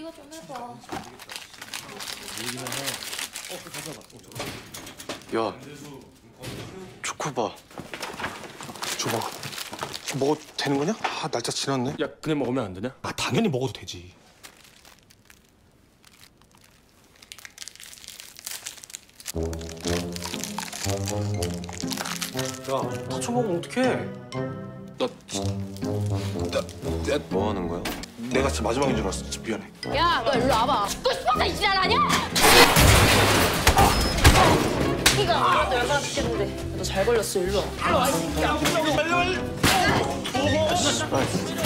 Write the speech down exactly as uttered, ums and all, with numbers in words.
얘기나 좀 해봐. 얘기나 해. 어, 그 가져봐. 야, 초코바. 줘봐. 먹어도 되는 거냐? 아, 날짜 지났네. 야, 그냥 먹으면 안 되냐? 아, 당연히 먹어도 되지. 야, 다쳐 먹으면 어떡해? 나, 나, 나, 뭐 하는 거야? 내가 진짜 마지막인 줄 알았어. 진짜 미안해. 야, 너 일로 와봐. 죽고 싶어서 이 지랄 아니야? 이거 알아도 얼마나 죽겠는데. 너 잘 걸렸어, 일로 와. 일로 와, 이 새끼야. 씨발.